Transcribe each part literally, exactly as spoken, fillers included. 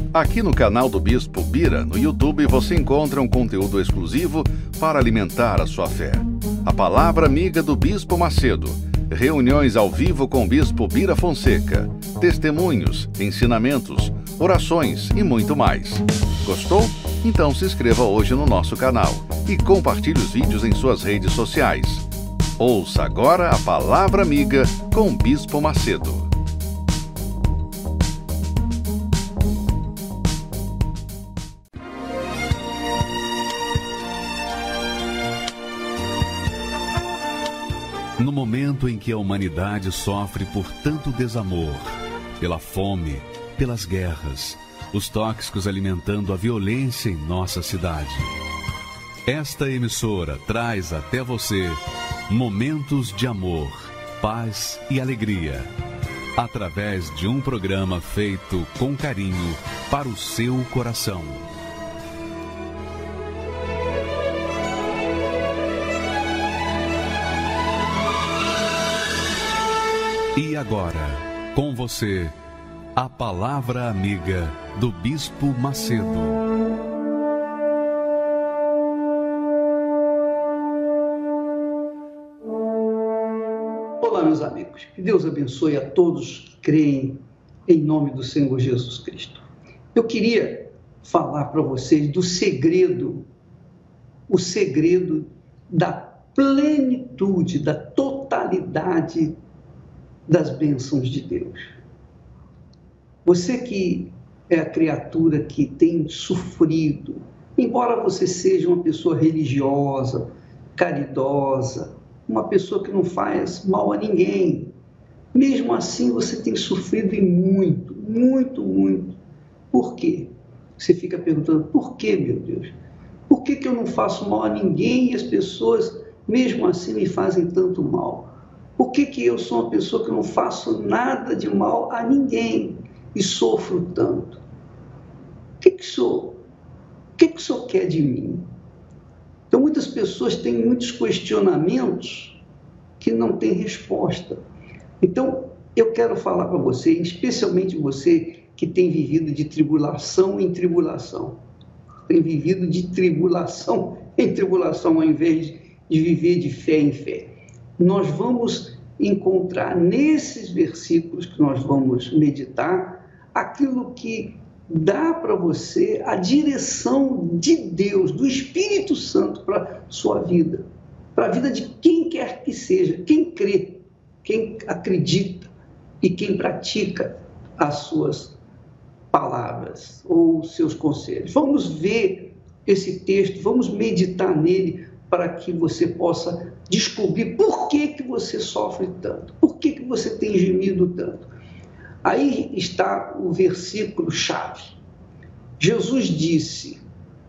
Aqui no canal do Bispo Bira, no YouTube, você encontra um conteúdo exclusivo para alimentar a sua fé. A Palavra Amiga do Bispo Macedo, reuniões ao vivo com o Bispo Bira Fonseca, testemunhos, ensinamentos, orações e muito mais. Gostou? Então se inscreva hoje no nosso canal e compartilhe os vídeos em suas redes sociais. Ouça agora a Palavra Amiga com o Bispo Macedo. No momento em que a humanidade sofre por tanto desamor, pela fome, pelas guerras, os tóxicos alimentando a violência em nossa cidade, esta emissora traz até você momentos de amor, paz e alegria, através de um programa feito com carinho para o seu coração. E agora, com você, a Palavra Amiga do Bispo Macedo. Olá, meus amigos. Que Deus abençoe a todos que creem em nome do Senhor Jesus Cristo. Eu queria falar para vocês do segredo, o segredo da plenitude, da totalidade das bênçãos de Deus. Você que é a criatura que tem sofrido, embora você seja uma pessoa religiosa, caridosa, uma pessoa que não faz mal a ninguém, mesmo assim você tem sofrido e muito, muito, muito. Por quê? Você fica perguntando, por que, meu Deus? Por que que eu não faço mal a ninguém e as pessoas, mesmo assim, me fazem tanto mal? Por que que eu sou uma pessoa que não faço nada de mal a ninguém e sofro tanto? O que que sou? O que que o Senhor quer de mim? Então, muitas pessoas têm muitos questionamentos que não têm resposta. Então, eu quero falar para você, especialmente você que tem vivido de tribulação em tribulação, tem vivido de tribulação em tribulação, ao invés de viver de fé em fé. Nós vamos encontrar nesses versículos que nós vamos meditar aquilo que dá para você a direção de Deus, do Espírito Santo para a sua vida, para a vida de quem quer que seja, quem crê, quem acredita e quem pratica as suas palavras ou seus conselhos. Vamos ver esse texto, vamos meditar nele para que você possa descobrir por que que você sofre tanto, por que que você tem gemido tanto. Aí está o versículo-chave. Jesus disse,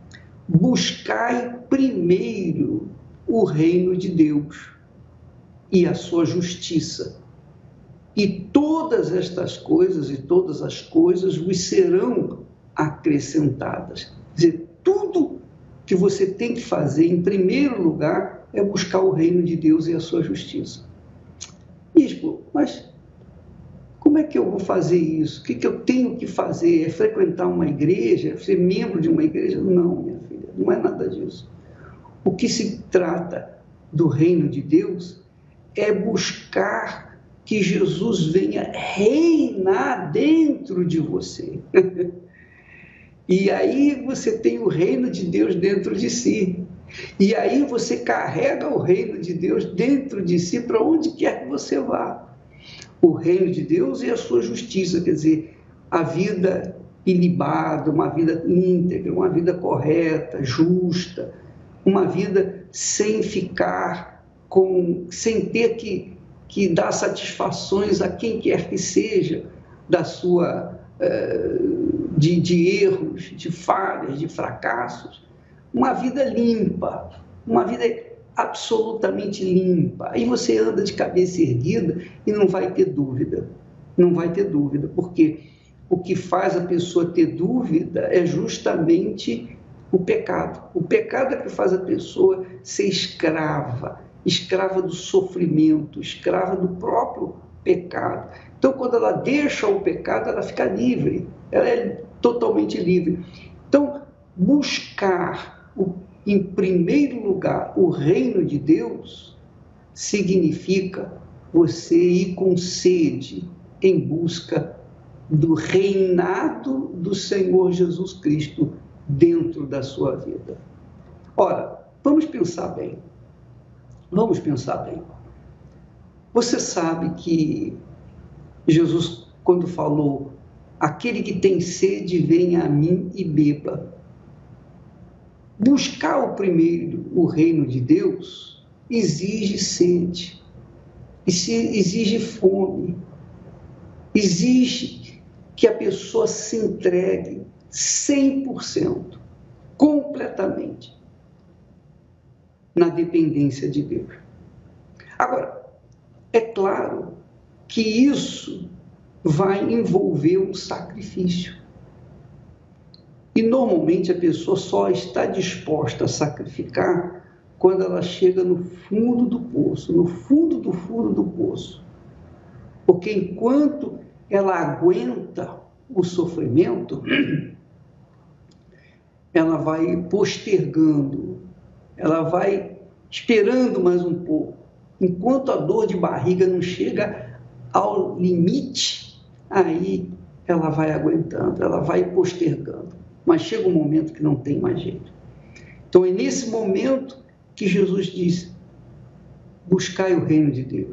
buscai primeiro o reino de Deus e a sua justiça, e todas estas coisas e todas as coisas vos serão acrescentadas. Quer dizer, tudo que você tem que fazer, em primeiro lugar, é buscar o reino de Deus e a sua justiça. Bispo, mas como é que eu vou fazer isso? O que que eu tenho que fazer? É frequentar uma igreja? É ser membro de uma igreja? Não, minha filha, não é nada disso. O que se trata do reino de Deus é buscar que Jesus venha reinar dentro de você. E aí você tem o reino de Deus dentro de si. E aí você carrega o reino de Deus dentro de si para onde quer que você vá. O reino de Deus e a sua justiça, quer dizer, a vida ilibada, uma vida íntegra, uma vida correta, justa, uma vida sem ficar com, sem ter que, que dar satisfações a quem quer que seja da sua, de, de erros, de falhas, de fracassos. Uma vida limpa, uma vida absolutamente limpa. Aí você anda de cabeça erguida e não vai ter dúvida. Não vai ter dúvida, porque o que faz a pessoa ter dúvida é justamente o pecado. O pecado é que faz a pessoa ser escrava, escrava do sofrimento, escrava do próprio pecado. Então, quando ela deixa o pecado, ela fica livre. Ela é totalmente livre. Então, buscar, o, em primeiro lugar, o reino de Deus significa você ir com sede em busca do reinado do Senhor Jesus Cristo dentro da sua vida. Ora, vamos pensar bem. Vamos pensar bem. Você sabe que Jesus, quando falou, aquele que tem sede, venha a mim e beba. Buscar o primeiro, o reino de Deus, exige sede, exige fome, exige que a pessoa se entregue cem por cento, completamente, na dependência de Deus. Agora, é claro que isso vai envolver um sacrifício. E normalmente a pessoa só está disposta a sacrificar quando ela chega no fundo do poço, no fundo do fundo do poço. Porque enquanto ela aguenta o sofrimento, ela vai postergando, ela vai esperando mais um pouco. Enquanto a dor de barriga não chega ao limite, aí ela vai aguentando, ela vai postergando. Mas chega um momento que não tem mais jeito. Então é nesse momento que Jesus disse: buscai o reino de Deus.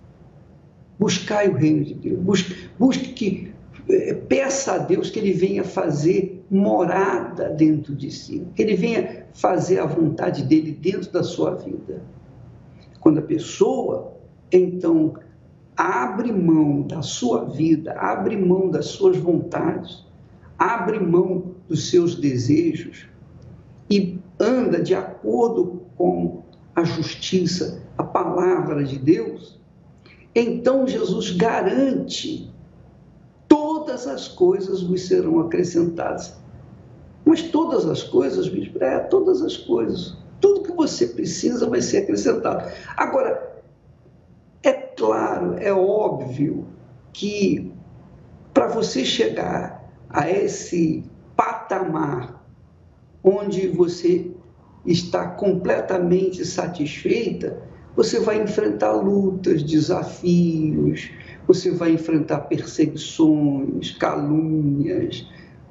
Buscai o reino de Deus. Busque, busque que, é, peça a Deus que Ele venha fazer morada dentro de si, que Ele venha fazer a vontade dEle dentro da sua vida. Quando a pessoa, então, abre mão da sua vida, abre mão das suas vontades, abre mão dos seus desejos e anda de acordo com a justiça, a palavra de Deus, então Jesus garante todas as coisas vos serão acrescentadas. Mas todas as coisas, bispo, é, todas as coisas, tudo que você precisa vai ser acrescentado. Agora, é claro, é óbvio que para você chegar a esse patamar onde você está completamente satisfeita, você vai enfrentar lutas, desafios, você vai enfrentar perseguições, calúnias,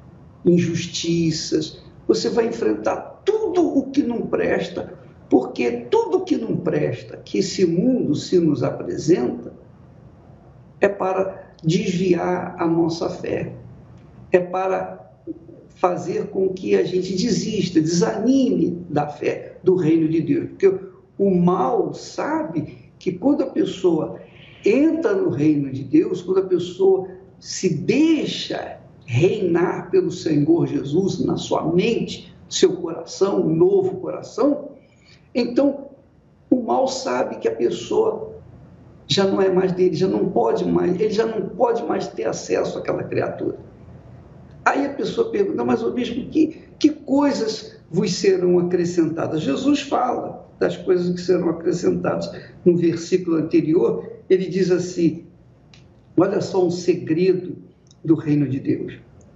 injustiças, você vai enfrentar tudo o que não presta, porque tudo o que não presta, que esse mundo se nos apresenta, é para desviar a nossa fé, é para fazer com que a gente desista, desanime da fé do reino de Deus, porque o mal sabe que quando a pessoa entra no reino de Deus, quando a pessoa se deixa reinar pelo Senhor Jesus na sua mente, seu coração, um novo coração, então o mal sabe que a pessoa já não é mais dele, já não pode mais, ele já não pode mais ter acesso àquela criatura. Aí a pessoa pergunta: mas, ô bispo, que, que coisas vos serão acrescentadas? Jesus fala das coisas que serão acrescentadas. No versículo anterior, ele diz assim, olha só um segredo do reino de Deus.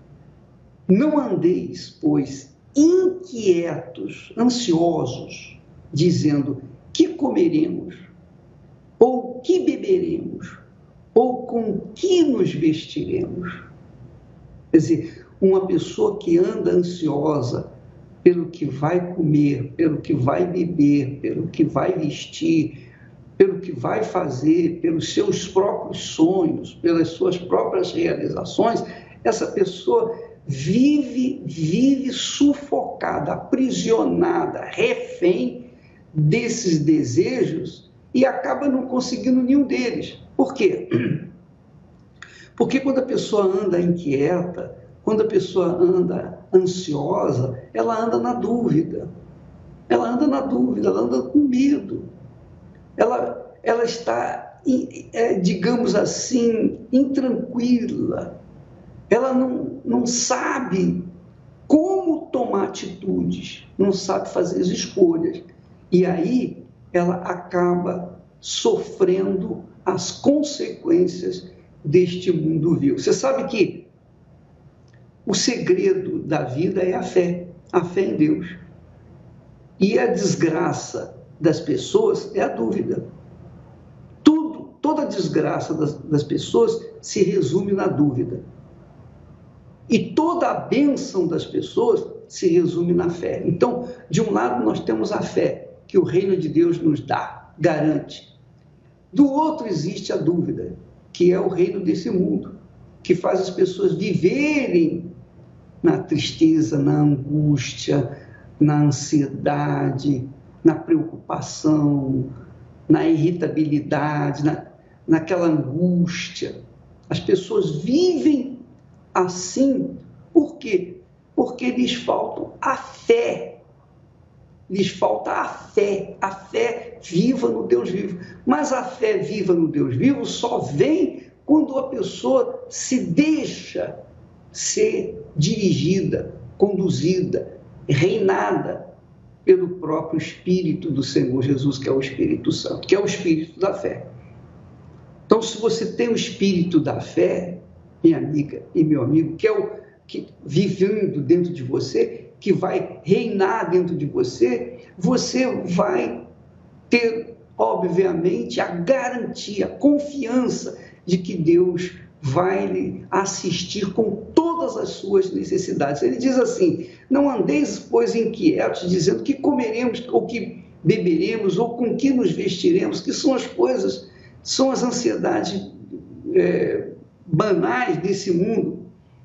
Não andeis, pois, inquietos, ansiosos, dizendo: que comeremos? Ou que beberemos? Ou com que nos vestiremos? Quer dizer, uma pessoa que anda ansiosa pelo que vai comer, pelo que vai beber, pelo que vai vestir, pelo que vai fazer, pelos seus próprios sonhos, pelas suas próprias realizações, essa pessoa vive, vive sufocada, aprisionada, refém desses desejos e acaba não conseguindo nenhum deles. Por quê? Porque quando a pessoa anda inquieta, quando a pessoa anda ansiosa, ela anda na dúvida. Ela anda na dúvida, ela anda com medo. Ela, ela está, digamos assim, intranquila. Ela não, não sabe como tomar atitudes, não sabe fazer as escolhas. E aí ela acaba sofrendo as consequências deste mundo vil. Você sabe que o segredo da vida é a fé, a fé em Deus. E a desgraça das pessoas é a dúvida. Tudo, toda a desgraça das, das pessoas se resume na dúvida. E toda a bênção das pessoas se resume na fé. Então, de um lado nós temos a fé, que o reino de Deus nos dá, garante. Do outro existe a dúvida, que é o reino desse mundo, que faz as pessoas viverem na tristeza, na angústia, na ansiedade, na preocupação, na irritabilidade, na, naquela angústia. As pessoas vivem assim, por quê? Porque lhes falta a fé. Lhes falta a fé, a fé viva no Deus vivo. Mas a fé viva no Deus vivo só vem quando a pessoa se deixa ser dirigida, conduzida, reinada pelo próprio Espírito do Senhor Jesus, que é o Espírito Santo, que é o Espírito da fé. Então, se você tem o Espírito da fé, minha amiga e meu amigo, que é o que vivendo dentro de você, que vai reinar dentro de você, você vai ter, obviamente, a garantia, a confiança de que Deus vai lhe assistir com todas as suas necessidades. Ele diz assim: não andeis, pois, inquietos, dizendo que comeremos, ou que beberemos, ou com que nos vestiremos, que são as coisas, são as ansiedades é, banais desse mundo.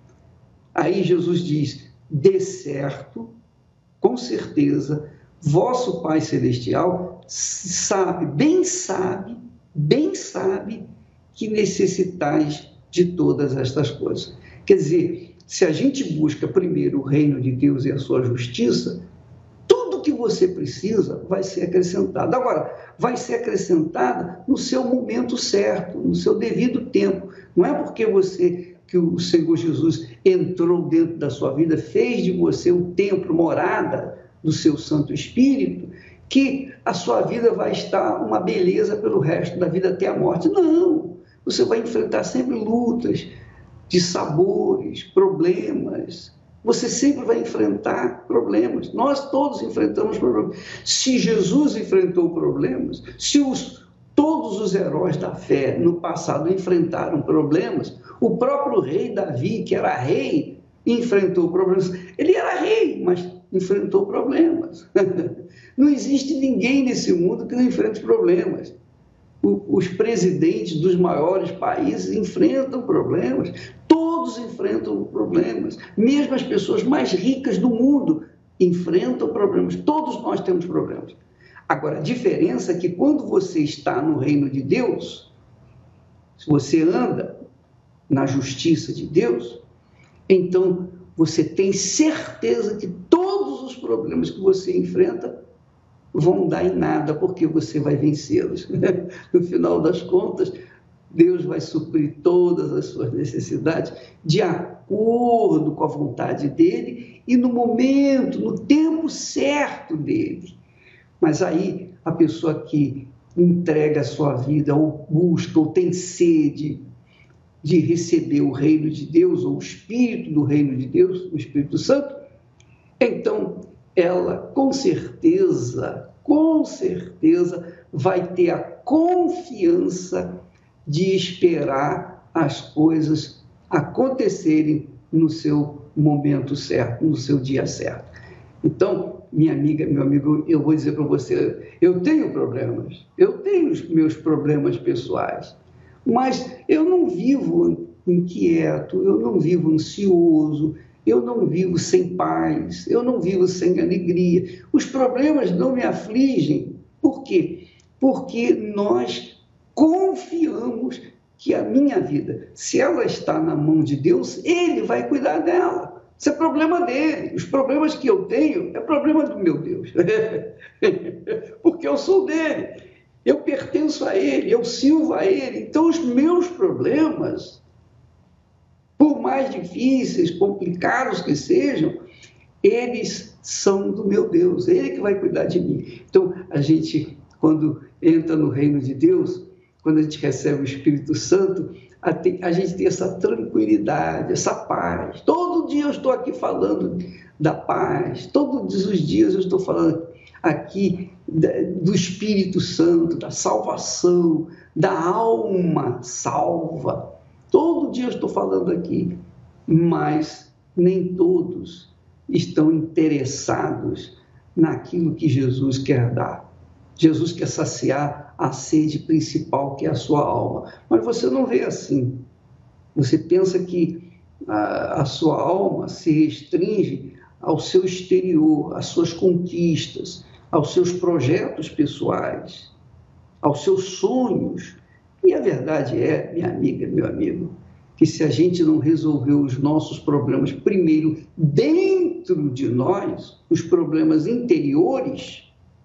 Aí Jesus diz: de certo, com certeza, vosso Pai Celestial sabe, bem sabe, bem sabe que necessitais de todas estas coisas. Quer dizer, se a gente busca primeiro o reino de Deus e a sua justiça, tudo que você precisa vai ser acrescentado. Agora, vai ser acrescentada no seu momento certo, no seu devido tempo. Não é porque você, que o Senhor Jesus entrou dentro da sua vida, fez de você o templo, morada do seu Santo Espírito, que a sua vida vai estar uma beleza pelo resto da vida até a morte. Não! Você vai enfrentar sempre lutas, de sabores, problemas. Você sempre vai enfrentar problemas. Nós todos enfrentamos problemas. Se Jesus enfrentou problemas, se os, todos os heróis da fé no passado enfrentaram problemas, o próprio rei Davi, que era rei, enfrentou problemas. Ele era rei, mas enfrentou problemas. Não existe ninguém nesse mundo que não enfrente problemas. Os presidentes dos maiores países enfrentam problemas, todos enfrentam problemas, mesmo as pessoas mais ricas do mundo enfrentam problemas, todos nós temos problemas. Agora, a diferença é que quando você está no reino de Deus, se você anda na justiça de Deus, então você tem certeza que todos os problemas que você enfrenta vão dar em nada, porque você vai vencê-los. No final das contas, Deus vai suprir todas as suas necessidades de acordo com a vontade dele e no momento, no tempo certo dele. Mas aí, a pessoa que entrega a sua vida, ou busca, ou tem sede de receber o reino de Deus, ou o Espírito do reino de Deus, o Espírito Santo, então ela com certeza, com certeza vai ter a confiança de esperar as coisas acontecerem no seu momento certo, no seu dia certo. Então, minha amiga, meu amigo, eu vou dizer para você, eu tenho problemas, eu tenho os meus problemas pessoais, mas eu não vivo inquieto, eu não vivo ansioso, eu não vivo sem paz, eu não vivo sem alegria. Os problemas não me afligem. Por quê? Porque nós confiamos que a minha vida, se ela está na mão de Deus, Ele vai cuidar dela. Isso é problema dele. Os problemas que eu tenho é problema do meu Deus. Porque eu sou dele. Eu pertenço a Ele, eu sirvo a Ele. Então, os meus problemas, por mais difíceis, complicados que sejam, eles são do meu Deus, Ele que vai cuidar de mim. Então, a gente, quando entra no reino de Deus, quando a gente recebe o Espírito Santo, a, te, a gente tem essa tranquilidade, essa paz. Todo dia eu estou aqui falando da paz, todos os dias eu estou falando aqui do Espírito Santo, da salvação, da alma salva. Todo dia eu estou falando aqui, mas nem todos estão interessados naquilo que Jesus quer dar. Jesus quer saciar a sede principal, que é a sua alma. Mas você não vê assim. Você pensa que a, a sua alma se restringe ao seu exterior, às suas conquistas, aos seus projetos pessoais, aos seus sonhos. E a verdade é, minha amiga, meu amigo, que se a gente não resolver os nossos problemas primeiro dentro de nós, os problemas interiores,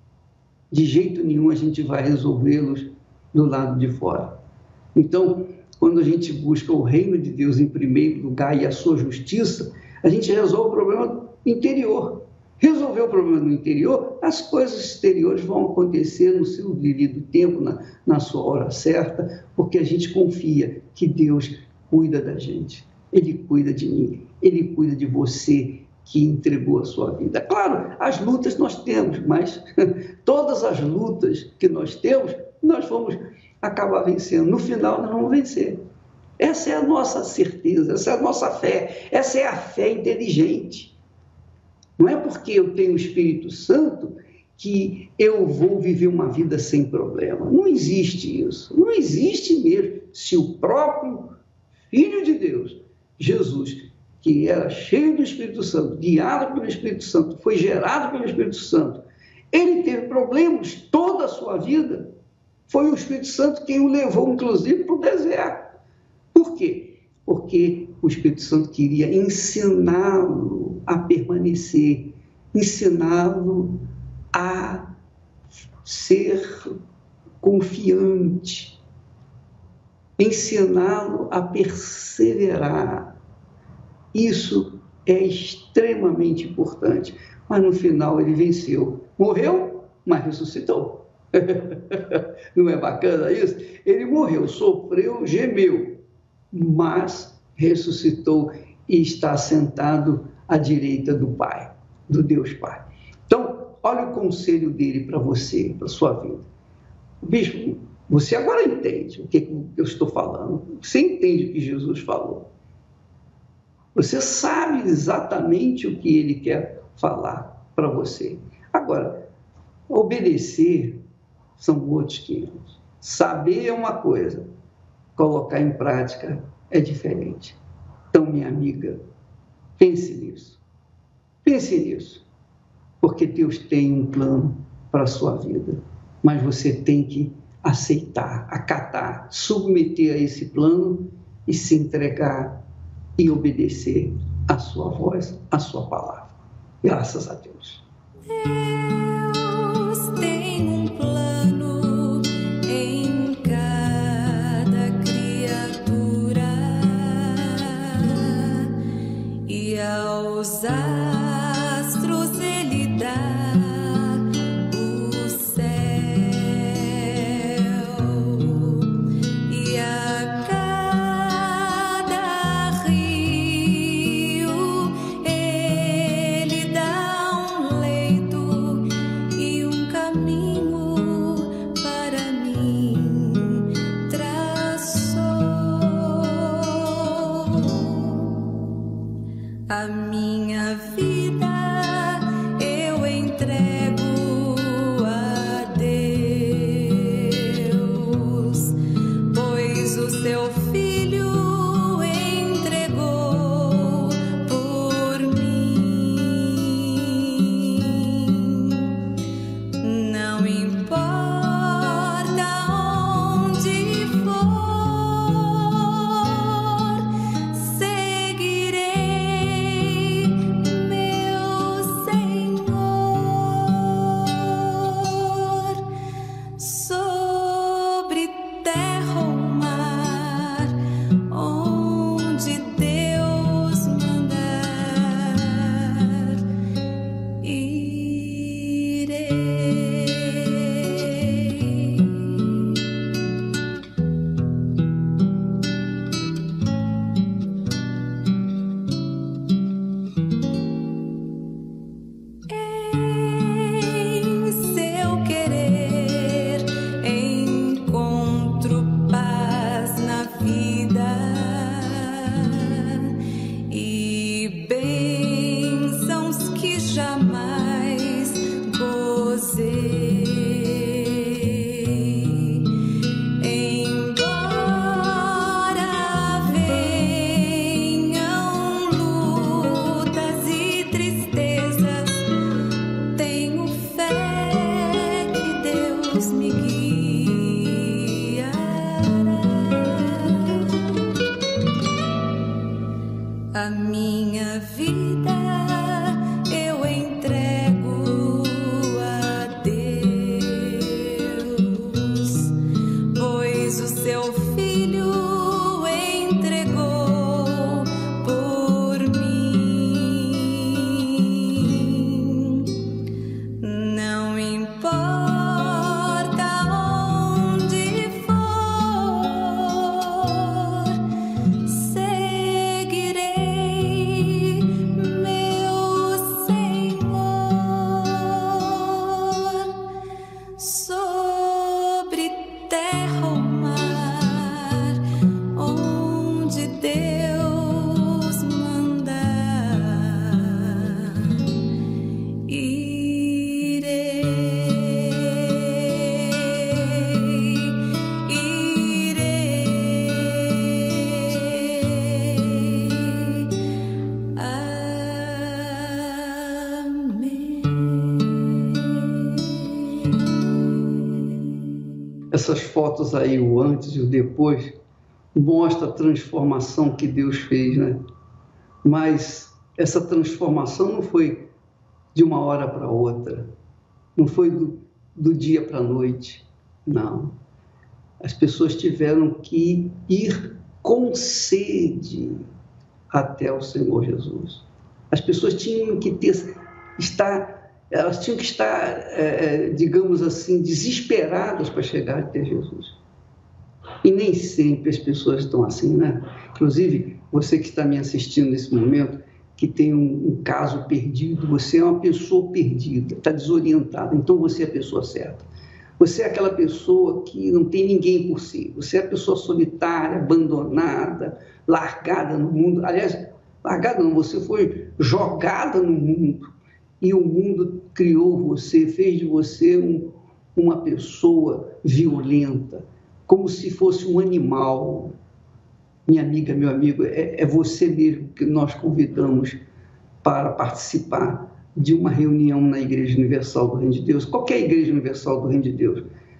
de jeito nenhum a gente vai resolvê-los do lado de fora. Então, quando a gente busca o reino de Deus em primeiro lugar e a sua justiça, a gente resolve o problema interior. Resolver o problema no interior, as coisas exteriores vão acontecer no seu devido tempo, na, na sua hora certa, porque a gente confia que Deus cuida da gente. Ele cuida de mim, Ele cuida de você que entregou a sua vida. Claro, as lutas nós temos, mas todas as lutas que nós temos, nós vamos acabar vencendo. No final, nós vamos vencer. Essa é a nossa certeza, essa é a nossa fé, essa é a fé inteligente. Não é porque eu tenho o Espírito Santo que eu vou viver uma vida sem problema. Não existe isso. Não existe mesmo. Se o próprio Filho de Deus, Jesus, que era cheio do Espírito Santo, guiado pelo Espírito Santo, foi gerado pelo Espírito Santo, ele teve problemas toda a sua vida. Foi o Espírito Santo quem o levou, inclusive, para o deserto. Por quê? Porque o Espírito Santo queria ensiná-lo a permanecer, ensiná-lo a ser confiante, ensiná-lo a perseverar. Isso é extremamente importante. Mas no final ele venceu. Morreu, mas ressuscitou. Não é bacana isso? Ele morreu, sofreu, gemeu, mas ressuscitou e está sentado à direita do Pai, do Deus Pai. Então, olha o conselho dele para você, para a sua vida. Bispo, você agora entende o que eu estou falando. Você entende o que Jesus falou. Você sabe exatamente o que ele quer falar para você. Agora, obedecer são outros quinhentos. Saber é uma coisa, colocar em prática é diferente. Então, minha amiga, pense nisso. Pense nisso. Porque Deus tem um plano para a sua vida. Mas você tem que aceitar, acatar, submeter a esse plano e se entregar e obedecer a sua voz, a sua palavra. Graças a Deus. Deus tem um plano em cada criatura e aos astros ele dá o céu e a cada rio ele dá um leito e um caminho para mim traçou. A minha vida eu entrego a Deus, pois o seu Filho entregou por mim. Não importa onde for, seguirei meu minha vida eu entrego a Deus, pois o seu Filho entregou por mim. Não importa onde for, seguirei meu Senhor. Sobre terra ou mar, onde Deus mandar, irei, irei. Amém. Essas fotos aí, o antes e o depois, mostra a transformação que Deus fez, né? Mas essa transformação não foi de uma hora para outra, não foi do, do dia para a noite, não. As pessoas tiveram que ir com sede até o Senhor Jesus. As pessoas tinham que ter, estar, elas tinham que estar, é, digamos assim, desesperadas para chegar até Jesus. E nem sempre as pessoas estão assim, né? Inclusive, você que está me assistindo nesse momento, que tem um, um caso perdido, você é uma pessoa perdida, está desorientada, então você é a pessoa certa. Você é aquela pessoa que não tem ninguém por si, você é a pessoa solitária, abandonada, largada no mundo. Aliás, largada não, você foi jogada no mundo e o mundo criou você, fez de você um, uma pessoa violenta, como se fosse um animal. Minha amiga, meu amigo, é, é você mesmo que nós convidamos para participar de uma reunião na Igreja Universal do Reino de Deus, qualquer Igreja Universal do Reino de Deus.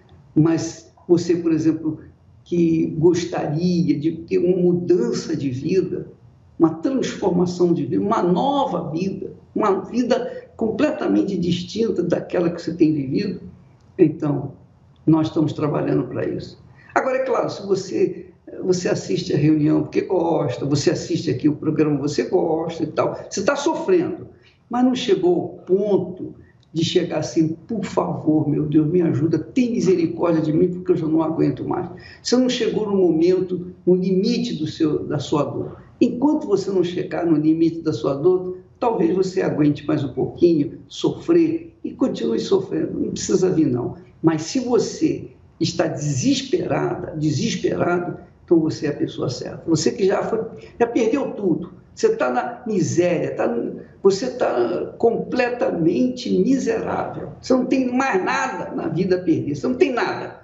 Mas você, por exemplo, que gostaria de ter uma mudança de vida, uma transformação de vida, uma nova vida, uma vida completamente distinta daquela que você tem vivido, então, nós estamos trabalhando para isso. Agora, é claro, se você, você assiste a reunião porque gosta, você assiste aqui o programa, você gosta e tal, você está sofrendo, mas não chegou ao ponto de chegar assim, por favor, meu Deus, me ajuda, tem misericórdia de mim, porque eu já não aguento mais. Você não chegou no momento, no limite do seu, da sua dor. Enquanto você não chegar no limite da sua dor, talvez você aguente mais um pouquinho, sofrer, e continue sofrendo, não precisa vir não. Mas se você está desesperada, desesperado, então você é a pessoa certa. Você que já, foi, já perdeu tudo, você está na miséria, tá, você está completamente miserável, você não tem mais nada na vida a perder, você não tem nada.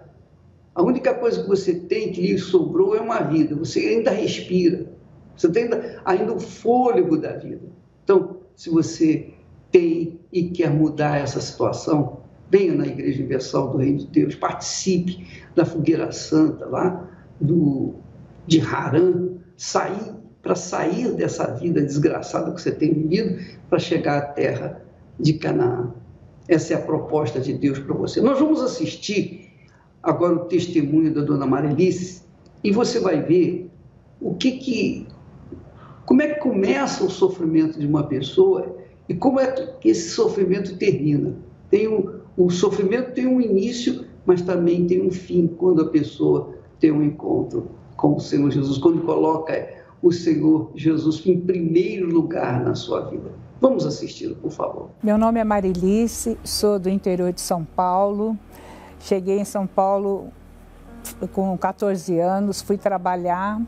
A única coisa que você tem, que lhe sobrou, é uma vida, você ainda respira, você tem ainda, ainda o fôlego da vida. Então, se você tem e quer mudar essa situação, venha na Igreja Universal do Reino de Deus, participe da Fogueira Santa lá do, de Harã, sair, para sair dessa vida desgraçada que você tem vivido, para chegar à terra de Canaã. Essa é a proposta de Deus para você. Nós vamos assistir agora o testemunho da dona Marilice e você vai ver o que que, como é que começa o sofrimento de uma pessoa e como é que esse sofrimento termina. Tem um O sofrimento tem um início, mas também tem um fim, quando a pessoa tem um encontro com o Senhor Jesus, quando coloca o Senhor Jesus em primeiro lugar na sua vida. Vamos assisti-lo, por favor. Meu nome é Marilice, sou do interior de São Paulo. Cheguei em São Paulo com quatorze anos, fui trabalhar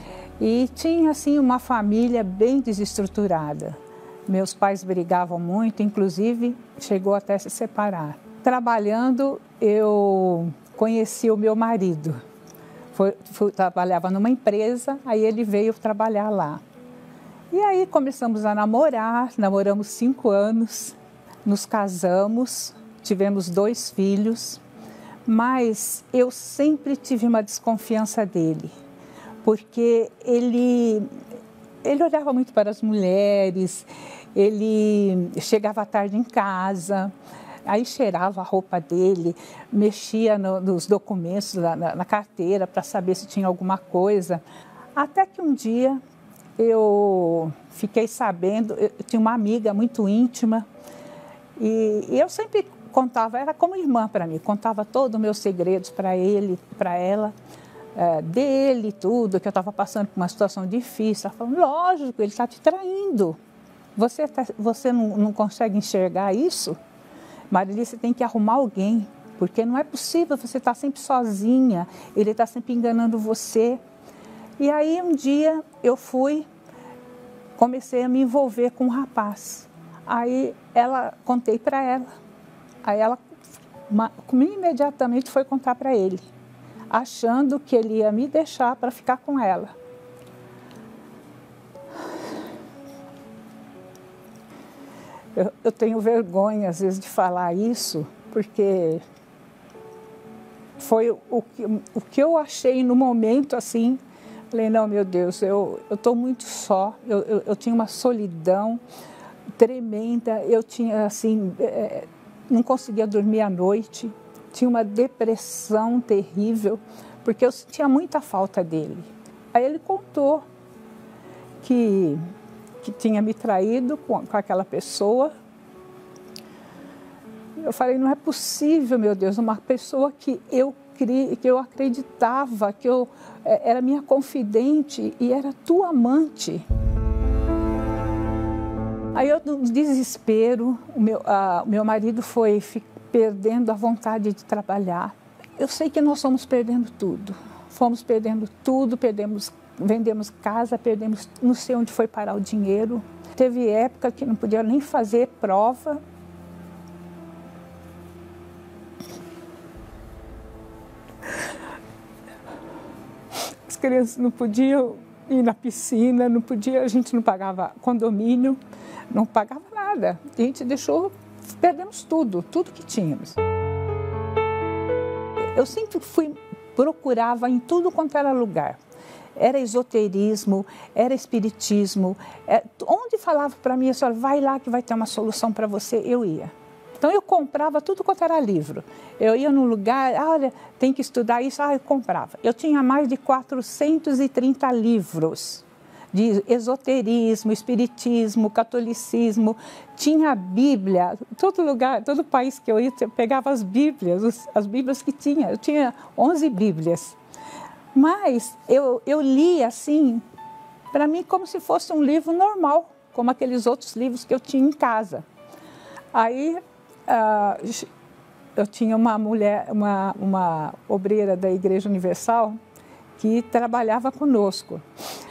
e tinha assim uma família bem desestruturada. Meus pais brigavam muito, inclusive chegou até se separar. Trabalhando, eu conheci o meu marido. Foi, foi, trabalhava numa empresa, aí ele veio trabalhar lá. E aí começamos a namorar, namoramos cinco anos, nos casamos, tivemos dois filhos, mas eu sempre tive uma desconfiança dele, porque ele... ele olhava muito para as mulheres, ele chegava tarde em casa, aí cheirava a roupa dele, mexia no, nos documentos, na, na, na carteira, para saber se tinha alguma coisa. Até que um dia eu fiquei sabendo, eu tinha uma amiga muito íntima, e, e eu sempre contava, era como irmã para mim, contava todos os meus segredos para ele, para ela, é, dele, tudo, que eu estava passando por uma situação difícil. Ela falou, lógico, ele está te traindo. Você, tá, você não, não consegue enxergar isso? Marili, você tem que arrumar alguém, porque não é possível, você está sempre sozinha, ele está sempre enganando você. E aí um dia eu fui, comecei a me envolver com um rapaz. Aí ela, contei para ela. Aí ela uma, imediatamente foi contar para ele, achando que ele ia me deixar para ficar com ela. Eu, eu tenho vergonha, às vezes, de falar isso, porque foi o que, o que eu achei no momento, assim. Falei, não, meu Deus, eu estou muito só, eu, eu, eu tinha uma solidão tremenda, eu tinha, assim, é, não conseguia dormir à noite, tinha uma depressão terrível, porque eu sentia muita falta dele. Aí ele contou que, que tinha me traído com, com aquela pessoa. Eu falei, não é possível, meu Deus, uma pessoa que eu, cri, que eu acreditava, que eu, era minha confidente e era tua amante. Aí eu, no desespero, o meu, a, o meu marido foi perdendo a vontade de trabalhar. Eu sei que nós fomos perdendo tudo. Fomos perdendo tudo, perdemos, vendemos casa, perdemos, não sei onde foi parar o dinheiro. Teve época que não podia nem fazer prova. As crianças não podiam ir na piscina, não podia, a gente não pagava condomínio. Não pagava nada. A gente deixou, perdemos tudo, tudo que tínhamos. Eu sempre fui, procurava em tudo quanto era lugar. Era esoterismo, era espiritismo. É, onde falava para mim, a senhora, vai lá que vai ter uma solução para você, eu ia. Então eu comprava tudo quanto era livro. Eu ia num lugar, ah, olha, tem que estudar isso, ah, eu comprava. Eu tinha mais de quatrocentos e trinta livros. De esoterismo, espiritismo, catolicismo, tinha a Bíblia, todo lugar, todo país que eu ia, eu pegava as Bíblias, as Bíblias que tinha, eu tinha onze Bíblias. Mas eu, eu li assim, para mim como se fosse um livro normal, como aqueles outros livros que eu tinha em casa. Aí uh, eu tinha uma mulher, uma, uma obreira da Igreja Universal que trabalhava conosco.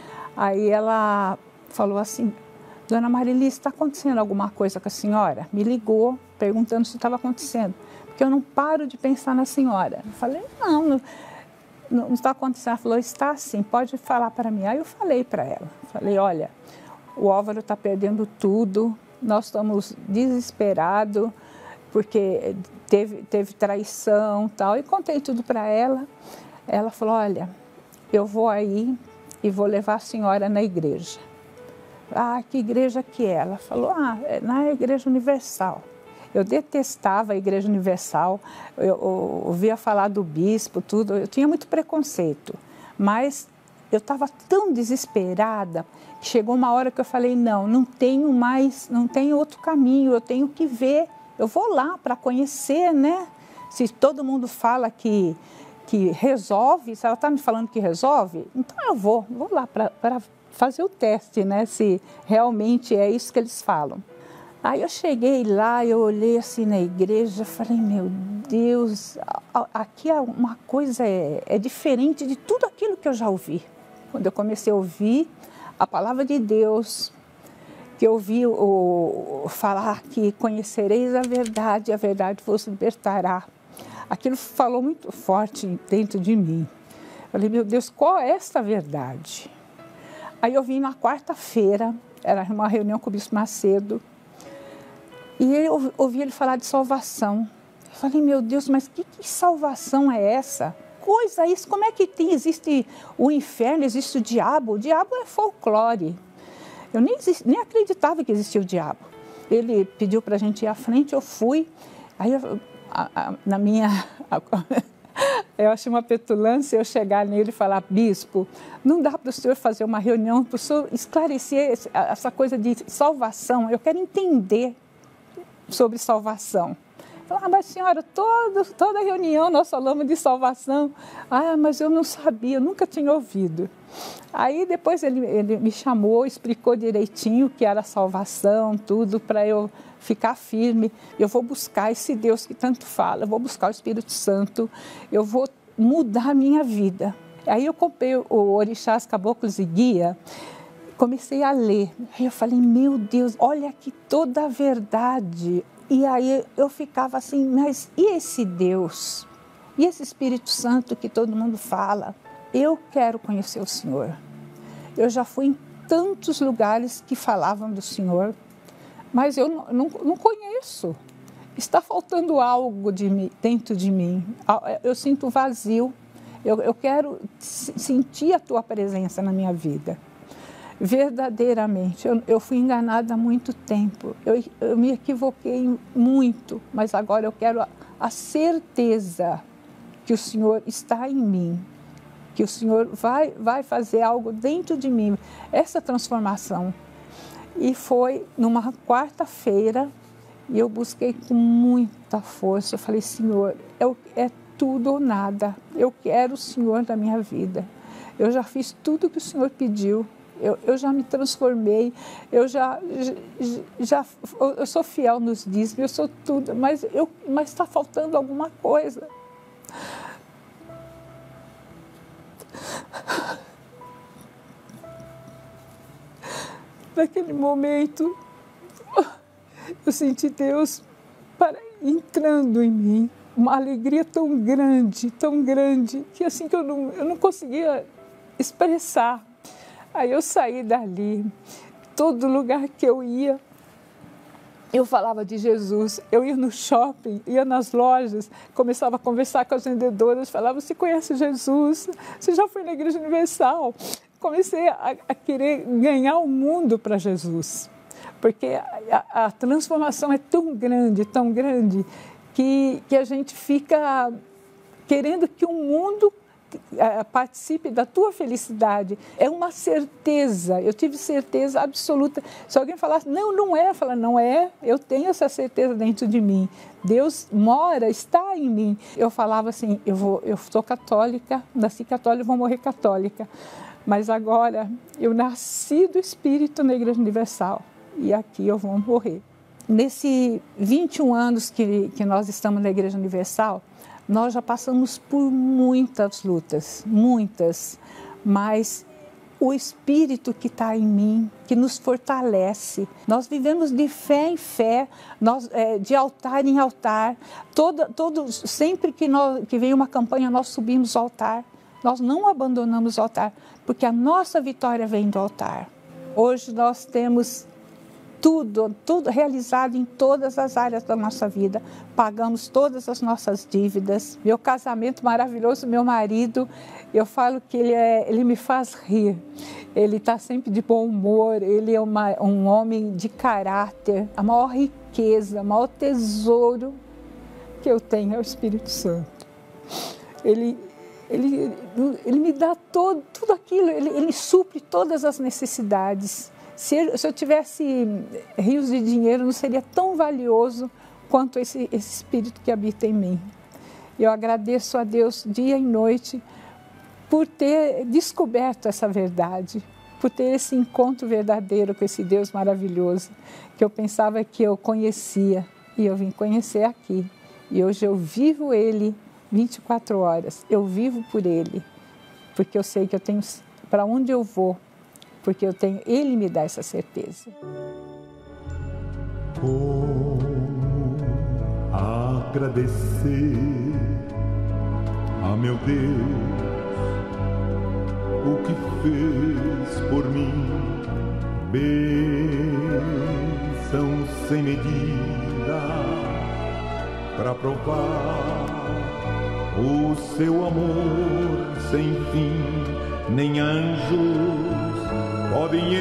Aí ela falou assim, dona Marili, está acontecendo alguma coisa com a senhora? Me ligou perguntando se estava acontecendo, porque eu não paro de pensar na senhora. Eu falei, não, não, não está acontecendo. Ela falou, está sim, pode falar para mim. Aí eu falei para ela, falei, olha, o Álvaro está perdendo tudo, nós estamos desesperados, porque teve, teve traição e tal. E contei tudo para ela. Ela falou, olha, eu vou aí e vou levar a senhora na igreja. Ah, que igreja que é? Ela falou, ah, é na Igreja Universal. Eu detestava a Igreja Universal, eu, eu ouvia falar do bispo, tudo, eu tinha muito preconceito, mas eu estava tão desesperada que chegou uma hora que eu falei, não, não tenho mais, não tenho outro caminho, eu tenho que ver, eu vou lá para conhecer, né? Se todo mundo fala que que resolve, se ela está me falando que resolve, então eu vou, vou lá para fazer o teste, né, se realmente é isso que eles falam. Aí eu cheguei lá, eu olhei assim na igreja, falei, meu Deus, aqui uma coisa é, é diferente de tudo aquilo que eu já ouvi. Quando eu comecei a ouvir a palavra de Deus, que eu ouvi o, o, falar que conhecereis a verdade, e a verdade vos libertará. Aquilo falou muito forte dentro de mim. Eu falei, meu Deus, qual é essa verdade? Aí eu vim na quarta-feira, era uma reunião com o Bispo Macedo, e eu ouvi ele falar de salvação. Eu falei, meu Deus, mas que, que salvação é essa? Coisa isso, como é que tem, existe o inferno, existe o diabo? O diabo é folclore. Eu nem, nem acreditava que existia o diabo. Ele pediu para a gente ir à frente, eu fui. Aí, eu, a, a, na minha... A, eu achei uma petulância eu chegar nele e falar: bispo, não dá para o senhor fazer uma reunião para o senhor esclarecer essa coisa de salvação. Eu quero entender sobre salvação. Ah, mas senhora, todo, toda reunião nós falamos de salvação. Ah, mas eu não sabia, eu nunca tinha ouvido. Aí depois ele, ele me chamou, explicou direitinho o que era salvação, tudo, para eu ficar firme. Eu vou buscar esse Deus que tanto fala, eu vou buscar o Espírito Santo, eu vou mudar a minha vida. Aí eu comprei o Orixás, Caboclos e Guia, comecei a ler. Aí eu falei: meu Deus, olha aqui toda a verdade. E aí eu ficava assim: mas e esse Deus? E esse Espírito Santo que todo mundo fala? Eu quero conhecer o Senhor. Eu já fui em tantos lugares que falavam do Senhor, mas eu não, não, não conheço. Está faltando algo de mim, dentro de mim. Eu sinto vazio. Eu, eu quero sentir a Tua presença na minha vida. Verdadeiramente, eu, eu fui enganada há muito tempo. Eu, eu me equivoquei muito, mas agora eu quero a, a certeza que o Senhor está em mim, que o Senhor vai, vai fazer algo dentro de mim, essa transformação. E foi numa quarta-feira, e eu busquei com muita força. Eu falei: Senhor, eu, é tudo ou nada. Eu quero o Senhor na minha vida. Eu já fiz tudo que o Senhor pediu. Eu, eu já me transformei. Eu já, já eu sou fiel nos dízimos, eu sou tudo, mas eu, mas está faltando alguma coisa. Naquele momento, eu senti Deus para, entrando em mim, uma alegria tão grande, tão grande, que assim que eu não, eu não conseguia expressar. Aí eu saí dali, todo lugar que eu ia, eu falava de Jesus. Eu ia no shopping, ia nas lojas, começava a conversar com as vendedoras, falava: você conhece Jesus? Você já foi na Igreja Universal? Comecei a, a querer ganhar o mundo para Jesus, porque a, a, a transformação é tão grande, tão grande, que, que a gente fica querendo que o mundo uh, participe da tua felicidade. É uma certeza, eu tive certeza absoluta. Se alguém falasse: não, não é, fala: não é, eu tenho essa certeza dentro de mim. Deus mora, está em mim. Eu falava assim: eu, vou, eu sou católica, nasci católica, vou morrer católica. Mas agora eu nasci do Espírito na Igreja Universal e aqui eu vou morrer. Nesses vinte e um anos que, que nós estamos na Igreja Universal, nós já passamos por muitas lutas, muitas, mas o Espírito que está em mim, que nos fortalece. Nós vivemos de fé em fé, nós, é, de altar em altar. Todo, todo, sempre que, nós, que vem uma campanha, nós subimos ao altar. Nós não abandonamos o altar, porque a nossa vitória vem do altar. Hoje nós temos tudo, tudo realizado em todas as áreas da nossa vida. Pagamos todas as nossas dívidas. Meu casamento maravilhoso, meu marido, eu falo que ele, é, ele me faz rir. Ele está sempre de bom humor, ele é uma, um homem de caráter. A maior riqueza, o maior tesouro que eu tenho é o Espírito Santo. Ele... Ele, ele me dá todo, tudo aquilo, ele, ele supre todas as necessidades. Se eu, se eu tivesse rios de dinheiro, não seria tão valioso quanto esse, esse Espírito que habita em mim. Eu agradeço a Deus dia e noite por ter descoberto essa verdade, por ter esse encontro verdadeiro com esse Deus maravilhoso, que eu pensava que eu conhecia, e eu vim conhecer aqui. E hoje eu vivo Ele vinte e quatro horas, eu vivo por Ele, porque eu sei que eu tenho para onde eu vou, porque eu tenho, Ele me dá essa certeza. Como agradecer a meu Deus o que fez por mim, bênção sem medida para provar o seu amor sem fim. Nem anjos podem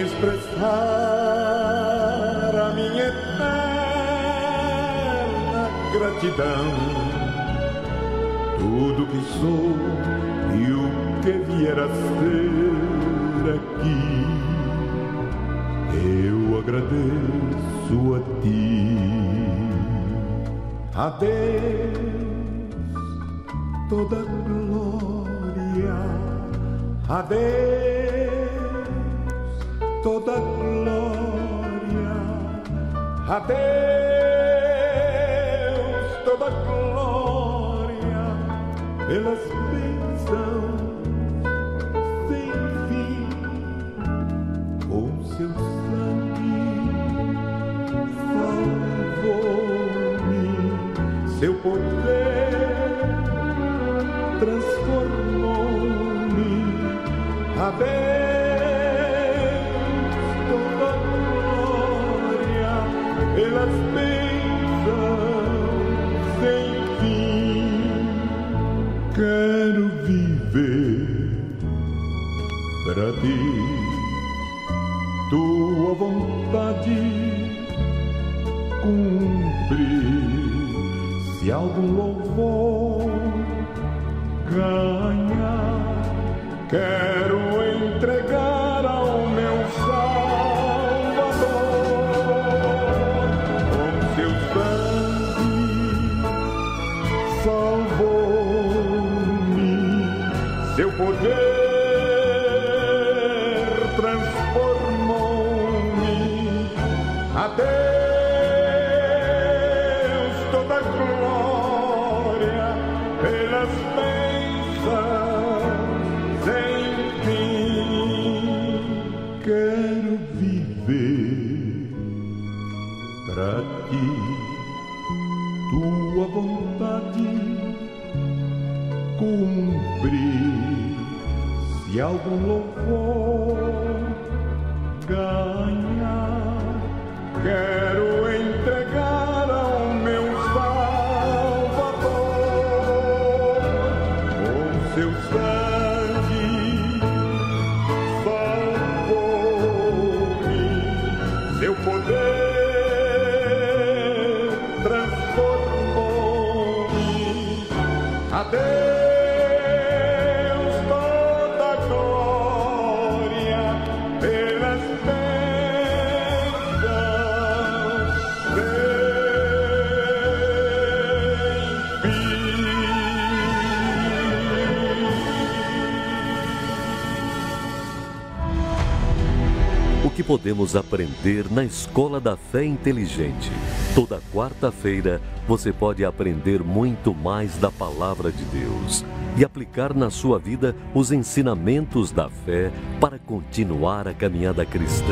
expressar a minha eterna gratidão. Tudo que sou e o que vier a ser aqui, eu agradeço a ti. A Deus toda glória, a Deus toda glória, a Deus toda glória, pelas bênçãos sem fim, com seu sangue salvou-me, seu poder transformou-me. A Deus toda glória, pelas bênçãos sem fim. Quero viver para ti, tua vontade cumprir. Se algum louvor ganhar, quero entregar ao meu Salvador. Com seu sangue salvou-me, seu poder transformou-me. A Deus toda glória, pelas bênçãos sem fim. Quero viver para ti, tua vontade cumprir. Se algum louvor ganhar, quero entregar ao meu Salvador. Com seu sangue salvou-me, seu poder transformou-me. A Deus toda glória, pelas bênçãos sem fim. O que podemos aprender na Escola da Fé Inteligente? Toda quarta-feira você pode aprender muito mais da Palavra de Deus e aplicar na sua vida os ensinamentos da fé para continuar a caminhada cristã.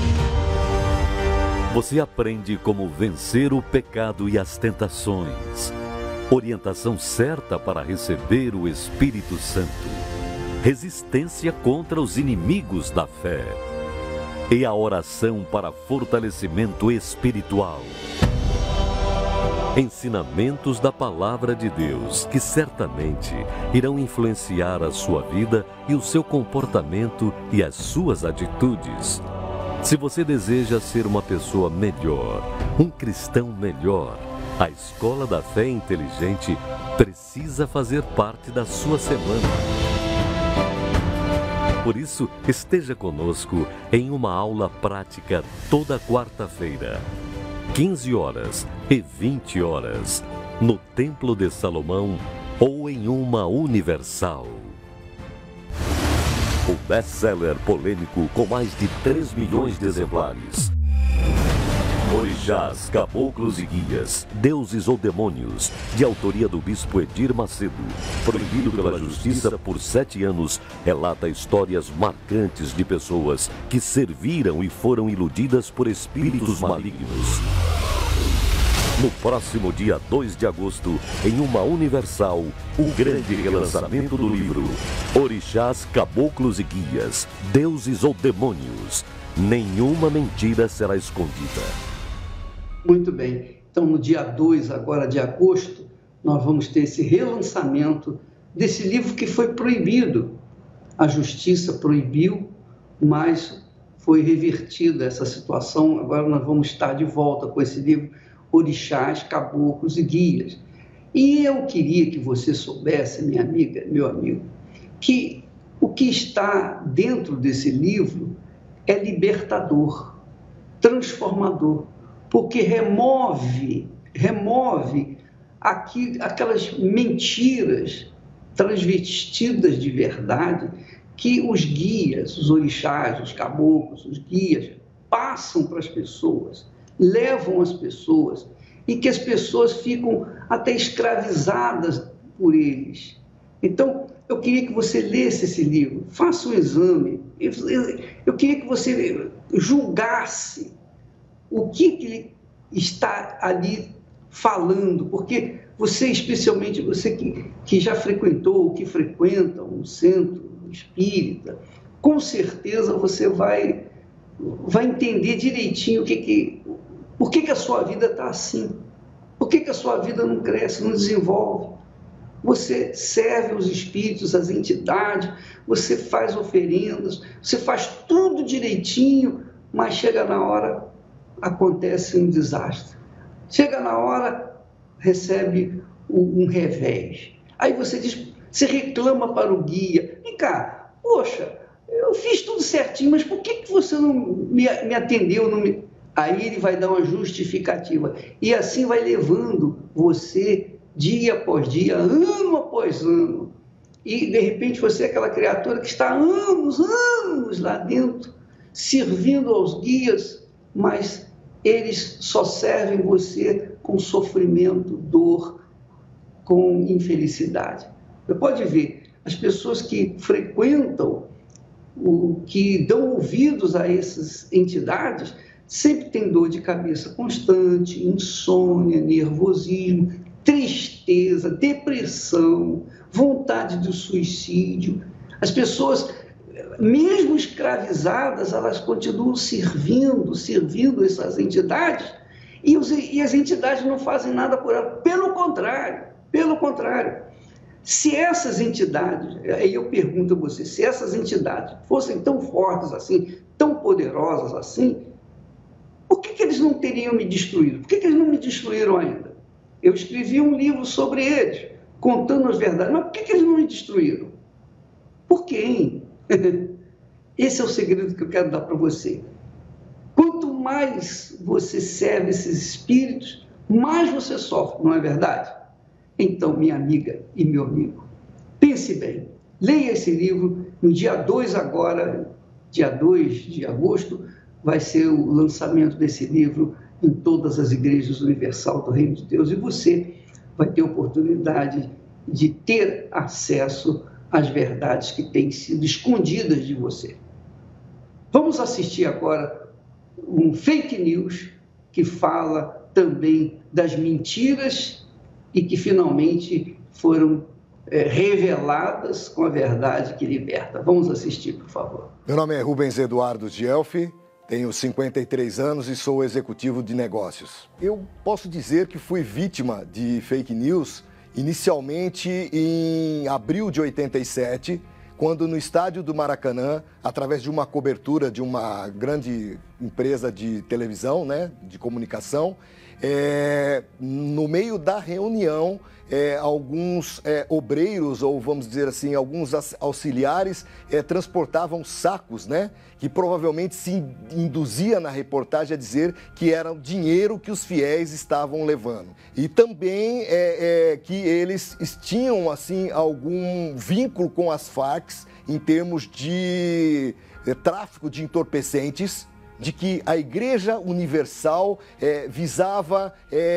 Você aprende como vencer o pecado e as tentações, orientação certa para receber o Espírito Santo, resistência contra os inimigos da fé e a oração para fortalecimento espiritual. Ensinamentos da Palavra de Deus que certamente irão influenciar a sua vida e o seu comportamento e as suas atitudes. Se você deseja ser uma pessoa melhor, um cristão melhor, a Escola da Fé Inteligente precisa fazer parte da sua semana. Por isso, esteja conosco em uma aula prática toda quarta-feira, quinze horas e vinte horas, no Templo de Salomão ou em uma Universal. O best-seller polêmico com mais de três milhões de exemplares. Orixás, Caboclos e Guias, Deuses ou Demônios, de autoria do bispo Edir Macedo, proibido pela justiça por sete anos, relata histórias marcantes de pessoas que serviram e foram iludidas por espíritos malignos. No próximo dia dois de agosto, em uma Universal, o grande relançamento do livro Orixás, Caboclos e Guias, Deuses ou Demônios. Nenhuma mentira será escondida. Muito bem. Então, no dia dois agora de agosto, nós vamos ter esse relançamento desse livro que foi proibido. A justiça proibiu, mas foi revertida essa situação. Agora nós vamos estar de volta com esse livro, Orixás, Caboclos e Guias. E eu queria que você soubesse, minha amiga, meu amigo, que o que está dentro desse livro é libertador, transformador, porque remove, remove aqui, aquelas mentiras transvestidas de verdade que os guias, os orixás, os caboclos, os guias passam para as pessoas, levam as pessoas, e que as pessoas ficam até escravizadas por eles. Então, eu queria que você lesse esse livro, faça um exame, eu, eu, eu queria que você julgasse o que, que ele está ali falando, porque você, especialmente você que, que já frequentou, que frequenta um centro espírita, com certeza você vai, vai entender direitinho o que que, por que, que a sua vida está assim, por que, que a sua vida não cresce, não desenvolve. Você serve os espíritos, as entidades, você faz oferendas, você faz tudo direitinho, mas chega na hora, acontece um desastre. Chega na hora, recebe um revés. Aí você diz, você reclama para o guia, vem cá, poxa, eu fiz tudo certinho, mas por que, que você não me, me atendeu? Não me... Aí ele vai dar uma justificativa. E assim vai levando você dia após dia, ano após ano. E, de repente, você é aquela criatura que está anos, anos lá dentro, servindo aos guias, mas eles só servem você com sofrimento, dor, com infelicidade. Você pode ver, as pessoas que frequentam, o, que dão ouvidos a essas entidades, sempre têm dor de cabeça constante, insônia, nervosismo, tristeza, depressão, vontade de suicídio. As pessoas, mesmo escravizadas, elas continuam servindo, servindo essas entidades, e, os, e as entidades não fazem nada por elas. Pelo contrário, pelo contrário. Se essas entidades, aí eu pergunto a você, se essas entidades fossem tão fortes assim, tão poderosas assim, por que, que eles não teriam me destruído? Por que, que eles não me destruíram ainda? Eu escrevi um livro sobre eles, contando as verdades. Mas por que, que eles não me destruíram? Por quem? Esse é o segredo que eu quero dar para você. Quanto mais você serve esses espíritos, mais você sofre, não é verdade? Então, minha amiga e meu amigo, pense bem. Leia esse livro no dia dois agora, dia dois de agosto, vai ser o lançamento desse livro em todas as igrejas universal do Reino de Deus, e você vai ter oportunidade de ter acesso às verdades que têm sido escondidas de você. Vamos assistir agora um fake news que fala também das mentiras e que finalmente foram é, reveladas com a verdade que liberta. Vamos assistir, por favor. Meu nome é Rubens Eduardo Gielfi. Tenho cinquenta e três anos e sou executivo de negócios. Eu posso dizer que fui vítima de fake news inicialmente em abril de oitenta e sete, quando no estádio do Maracanã, através de uma cobertura de uma grande empresa de televisão, né, de comunicação, é, no meio da reunião, é, alguns é, obreiros, ou vamos dizer assim, alguns auxiliares é, transportavam sacos, né, que provavelmente se induzia na reportagem a dizer que era o dinheiro que os fiéis estavam levando. E também é, é, que eles tinham assim, algum vínculo com as Farc em termos de é, tráfico de entorpecentes, de que a Igreja Universal é, visava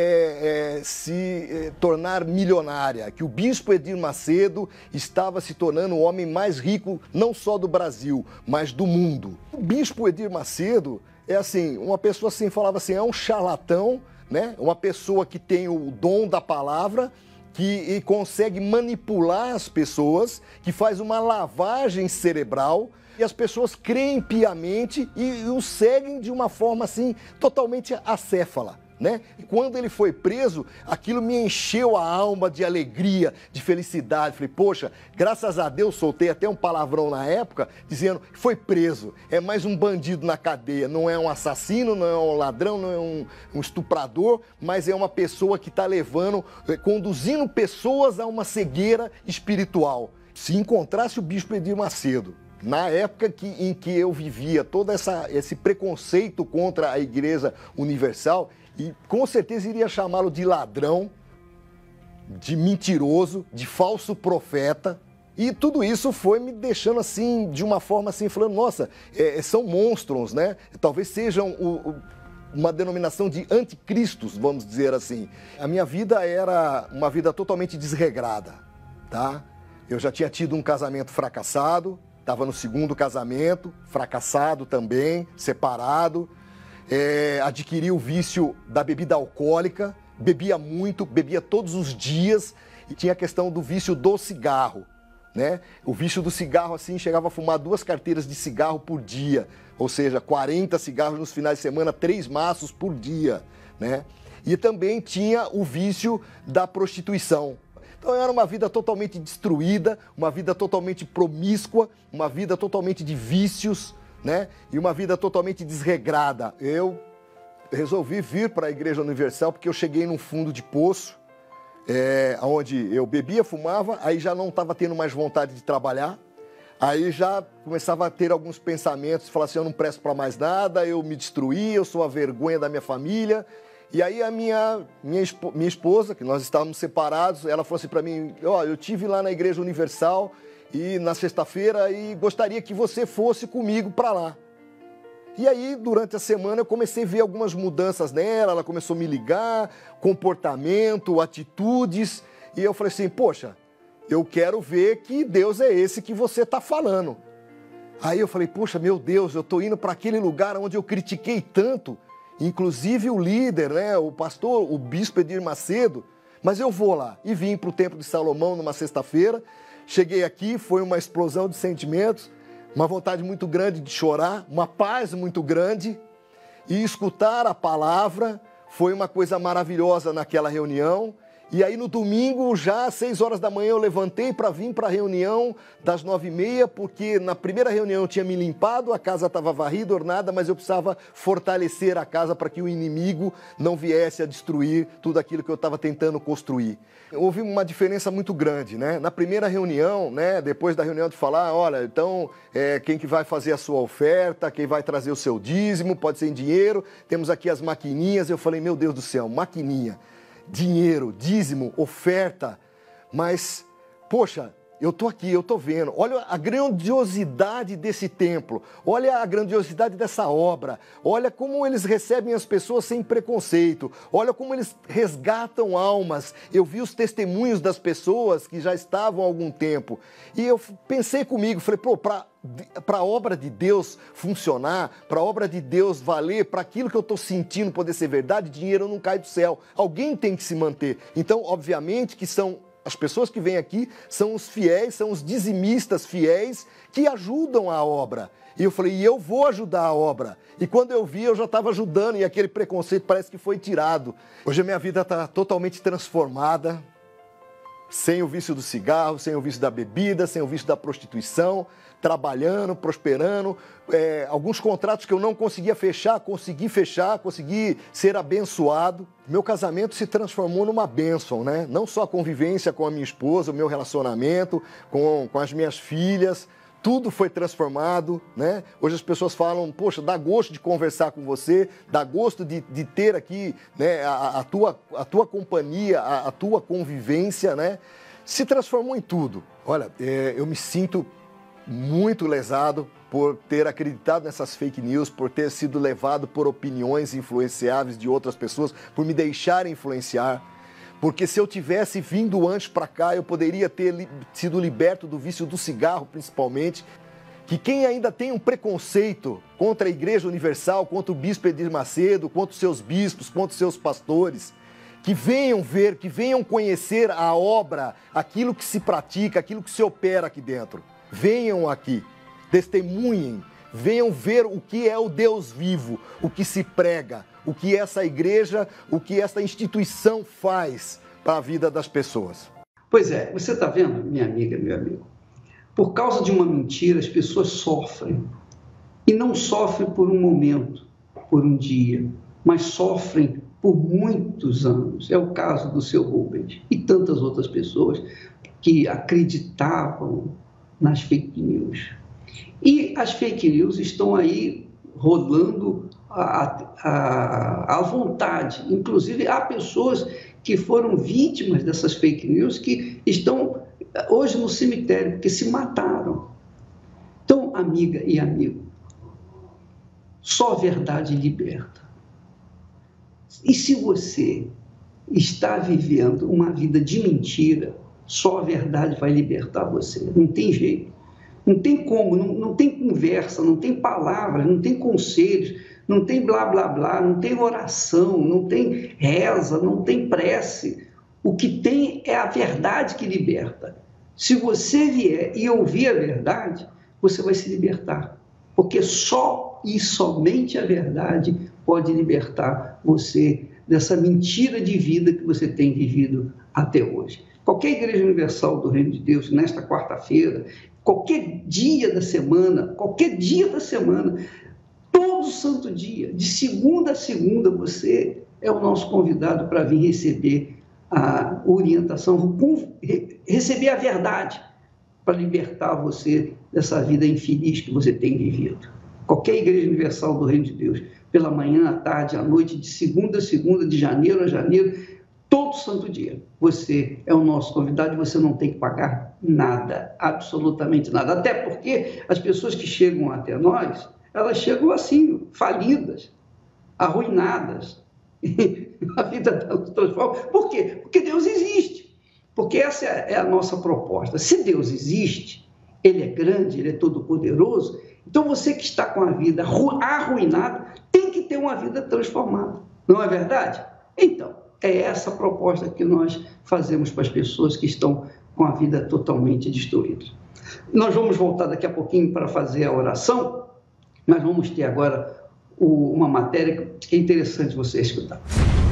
é, é, se é, tornar milionária, que o bispo Edir Macedo estava se tornando o homem mais rico, não só do Brasil, mas do mundo. O bispo Edir Macedo é assim, uma pessoa assim, falava assim, é um charlatão, né? Uma pessoa que tem o dom da palavra, que e consegue manipular as pessoas, que faz uma lavagem cerebral, e as pessoas creem piamente e o seguem de uma forma assim totalmente acéfala, né? E quando ele foi preso, aquilo me encheu a alma de alegria, de felicidade. Falei, poxa, graças a Deus, soltei até um palavrão na época, dizendo que foi preso. É mais um bandido na cadeia, não é um assassino, não é um ladrão, não é um, um estuprador, mas é uma pessoa que está levando, conduzindo pessoas a uma cegueira espiritual. Se encontrasse o bispo Edir Macedo, na época que, em que eu vivia todo essa, esse preconceito contra a Igreja Universal, e com certeza iria chamá-lo de ladrão, de mentiroso, de falso profeta. E tudo isso foi me deixando assim, de uma forma assim, falando, nossa, é, são monstros, né? Talvez sejam o, o, uma denominação de anticristos, vamos dizer assim. A minha vida era uma vida totalmente desregrada, tá? Eu já tinha tido um casamento fracassado, estava no segundo casamento, fracassado também, separado. É, adquiri o vício da bebida alcoólica, bebia muito, bebia todos os dias, e tinha a questão do vício do cigarro, né? O vício do cigarro, assim, chegava a fumar duas carteiras de cigarro por dia, ou seja, quarenta cigarros nos finais de semana, três maços por dia, né? E também tinha o vício da prostituição. Então era uma vida totalmente destruída, uma vida totalmente promíscua, uma vida totalmente de vícios, né? E uma vida totalmente desregrada. Eu resolvi vir para a Igreja Universal porque eu cheguei num fundo de poço, é, onde eu bebia, fumava, aí já não estava tendo mais vontade de trabalhar, aí já começava a ter alguns pensamentos, falar assim, eu não presto para mais nada, eu me destruí, eu sou a vergonha da minha família. E aí a minha, minha, minha esposa, que nós estávamos separados, ela falou assim para mim, ó, eu estive lá na Igreja Universal e na sexta-feira e gostaria que você fosse comigo para lá. E aí, durante a semana, eu comecei a ver algumas mudanças nela, ela começou a me ligar, comportamento, atitudes, e eu falei assim, poxa, eu quero ver que Deus é esse que você está falando. Aí eu falei, poxa, meu Deus, eu estou indo para aquele lugar onde eu critiquei tanto, inclusive o líder, né, o pastor, o bispo Edir Macedo, mas eu vou lá. E vim para o Templo de Salomão numa sexta-feira, cheguei aqui, foi uma explosão de sentimentos, uma vontade muito grande de chorar, uma paz muito grande, e escutar a palavra foi uma coisa maravilhosa naquela reunião. E aí no domingo, já às seis horas da manhã, eu levantei para vir para a reunião das nove e meia, porque na primeira reunião eu tinha me limpado, a casa estava varrida, ornada, mas eu precisava fortalecer a casa para que o inimigo não viesse a destruir tudo aquilo que eu estava tentando construir. Houve uma diferença muito grande, né? Na primeira reunião, né, depois da reunião de falar, olha, então, é, quem que vai fazer a sua oferta, quem vai trazer o seu dízimo, pode ser em dinheiro, temos aqui as maquininhas, eu falei, meu Deus do céu, maquininha. Dinheiro, dízimo, oferta, mas, poxa, eu estou aqui, eu estou vendo, olha a grandiosidade desse templo, olha a grandiosidade dessa obra, olha como eles recebem as pessoas sem preconceito, olha como eles resgatam almas. Eu vi os testemunhos das pessoas que já estavam há algum tempo, e eu pensei comigo, falei, pô, para para a obra de Deus funcionar, para a obra de Deus valer, para aquilo que eu estou sentindo poder ser verdade, dinheiro não cai do céu. Alguém tem que se manter. Então, obviamente que são as pessoas que vêm aqui, são os fiéis, são os dizimistas fiéis que ajudam a obra. E eu falei, e eu vou ajudar a obra. E quando eu vi, eu já estava ajudando e aquele preconceito parece que foi tirado. Hoje a minha vida está totalmente transformada. Sem o vício do cigarro, sem o vício da bebida, sem o vício da prostituição, trabalhando, prosperando, é, alguns contratos que eu não conseguia fechar, consegui fechar, consegui ser abençoado. Meu casamento se transformou numa bênção, né? Não só a convivência com a minha esposa, o meu relacionamento com, com as minhas filhas, tudo foi transformado, né? Hoje as pessoas falam, poxa, dá gosto de conversar com você, dá gosto de, de ter aqui, né, a, a, tua, a tua companhia, a, a tua convivência, né? Se transformou em tudo. Olha, é, eu me sinto muito lesado por ter acreditado nessas fake news, por ter sido levado por opiniões influenciáveis de outras pessoas, por me deixar influenciar. Porque se eu tivesse vindo antes para cá, eu poderia ter li- sido liberto do vício do cigarro, principalmente. Que quem ainda tem um preconceito contra a Igreja Universal, contra o bispo Edir Macedo, contra os seus bispos, contra os seus pastores, que venham ver, que venham conhecer a obra, aquilo que se pratica, aquilo que se opera aqui dentro. Venham aqui, testemunhem, venham ver o que é o Deus vivo, o que se prega, o que essa igreja, o que essa instituição faz para a vida das pessoas. Pois é, você está vendo, minha amiga, meu amigo? Por causa de uma mentira, as pessoas sofrem. E não sofrem por um momento, por um dia, mas sofrem por muitos anos. É o caso do seu Rubens e tantas outras pessoas que acreditavam nas fake news. E as fake news estão aí rolando à, à, à vontade. Inclusive, há pessoas que foram vítimas dessas fake news que estão hoje no cemitério, porque se mataram. Então, amiga e amigo, só a verdade liberta. E se você está vivendo uma vida de mentira, só a verdade vai libertar você. Não tem jeito. Não tem como, não, não tem conversa, não tem palavras, não tem conselhos, não tem blá, blá, blá, não tem oração, não tem reza, não tem prece. O que tem é a verdade que liberta. Se você vier e ouvir a verdade, você vai se libertar. Porque só e somente a verdade pode libertar você dessa mentira de vida que você tem vivido até hoje. Qualquer Igreja Universal do Reino de Deus, nesta quarta-feira, qualquer dia da semana, qualquer dia da semana, todo santo dia, de segunda a segunda, você é o nosso convidado para vir receber a orientação, receber a verdade para libertar você dessa vida infeliz que você tem vivido. Qualquer Igreja Universal do Reino de Deus, pela manhã, à tarde, à noite, de segunda a segunda, de janeiro a janeiro, todo santo dia, você é o nosso convidado e você não tem que pagar nada, absolutamente nada. Até porque as pessoas que chegam até nós, elas chegam assim, falidas, arruinadas. A vida delas transforma. Por quê? Porque Deus existe. Porque essa é a nossa proposta. Se Deus existe, Ele é grande, Ele é todo-poderoso, então você que está com a vida arruinada tem que ter uma vida transformada. Não é verdade? Então, é essa a proposta que nós fazemos para as pessoas que estão com a vida totalmente destruída. Nós vamos voltar daqui a pouquinho para fazer a oração, mas vamos ter agora o, uma matéria que é interessante você escutar.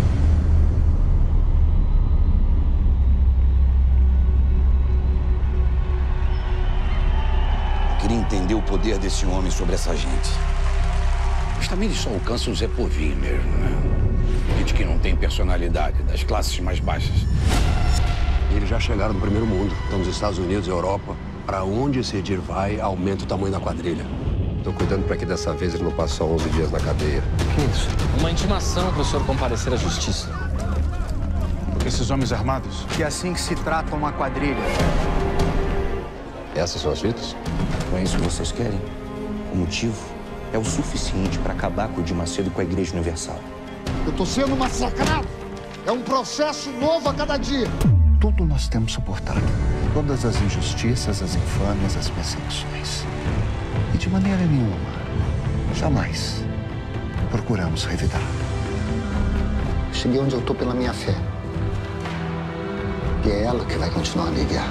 Eu queria entender o poder desse homem sobre essa gente. Mas também ele só alcança o Zé Povinho mesmo, né? Gente que não tem personalidade, das classes mais baixas. Eles já chegaram no primeiro mundo. Estão nos Estados Unidos e Europa. Para onde esse Edir vai, aumenta o tamanho da quadrilha. Tô cuidando para que dessa vez ele não passe só onze dias na cadeia. Que isso? Uma intimação para o senhor comparecer à justiça. Esses homens armados? E é assim que se trata uma quadrilha. Essas são as fitas? Não é isso que vocês querem? O motivo é o suficiente para acabar com o Edir Macedo e com a Igreja Universal. Eu tô sendo massacrado. É um processo novo a cada dia. Tudo nós temos suportado. Todas as injustiças, as infâmias, as perseguições. E de maneira nenhuma, jamais, procuramos revidar. Cheguei onde eu tô pela minha fé. E é ela que vai continuar a me guiar.